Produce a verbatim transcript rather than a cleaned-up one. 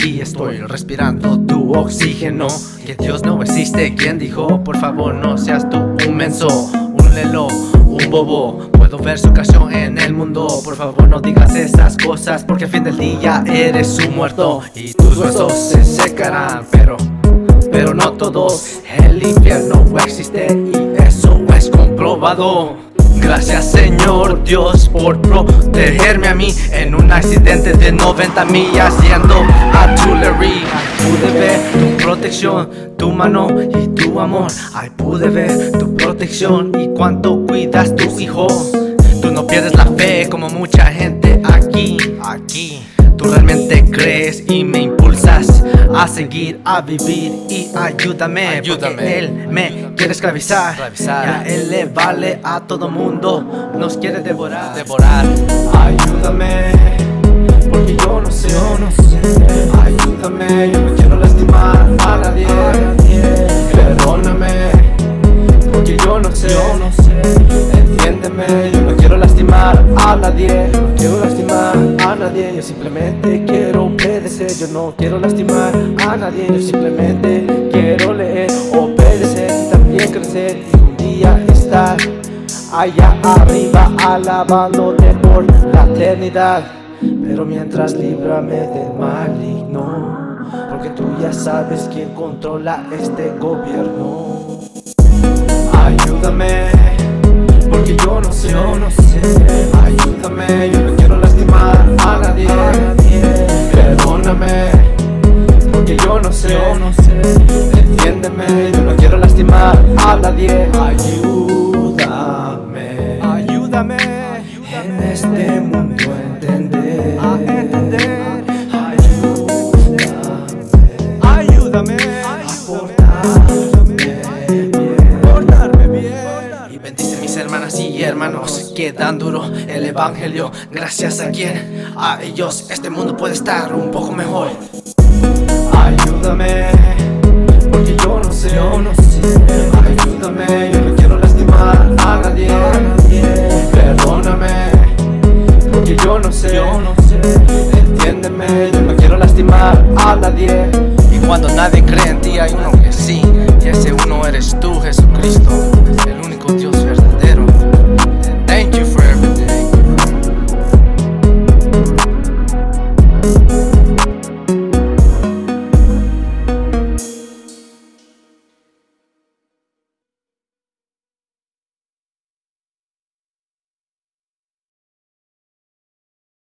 aquí estoy respirando tu oxígeno. Que Dios no existe, ¿quién dijo? Por favor no seas tú un menso, un lelo, un bobo. Puedo ver su ocasión en el mundo. Por favor no digas esas cosas, porque al fin del día eres un muerto y tus huesos se secarán. Pero, pero no todos. El infierno existe y eso es comprobado. Gracias Señor Dios por protegerme a mí en un accidente de noventa millas yendo a Tulare. Pude ver tu protección, tu mano y tu amor. Ay, pude ver tu protección y cuánto cuidas tu hijo. Tú no pierdes la fe como mucha gente aquí, aquí. Tú realmente crees y me impulsas a seguir, a vivir y ayúdame, ayúdame. Porque él me quiere esclavizar, esclavizar. Y a él le vale a todo mundo, nos quiere devorar, devorar. Ayúdame, porque yo no sé, yo no sé. Ayúdame, yo no quiero lastimar a nadie. Perdóname, porque yo no sé, yo no sé. Entiéndeme, yo no quiero lastimar a nadie. No quiero lastimar a nadie, yo simplemente quiero obedecer. Yo no quiero lastimar a nadie, yo simplemente quiero leer, obedecer y también crecer. Y un día estar allá arriba alabándote por la eternidad. Pero mientras líbrame del maligno, porque tú ya sabes quién controla este gobierno. Ayúdame, porque yo no sé, yo no sé. Ayúdame, yo no quiero lastimar a nadie. Perdóname, porque yo no sé, yo no sé. Entiéndeme, yo no quiero lastimar a nadie. Ayúdame, ayúdame en este mundo a entender, a entender. Ayúdame, ayúdame a portarme bien. Y bendice mis hermanas y hermanos que dan duro el evangelio. Gracias a quien, a ellos, este mundo puede estar un poco mejor. Ayúdame, porque yo no sé, yo no sé. Ayúdame, yo